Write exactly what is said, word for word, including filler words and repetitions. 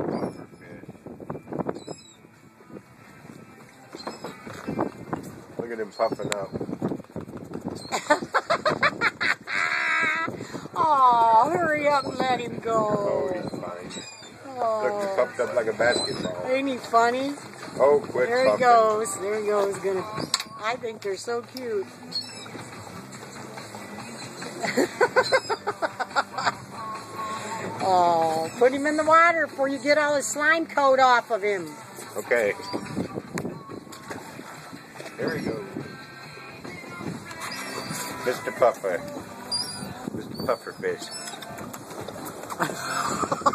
Look at him puffing up. Oh, hurry up and let him go. Oh, he's fine. Oh. Look, he's puffed up like a basketball. Ain't he funny? Oh, quit There puffing. he goes. There he goes. Gonna. I think they're so cute. Oh, put him in the water before you get all the slime coat off of him. Okay. There he goes. Mister Puffer. Mister Pufferfish.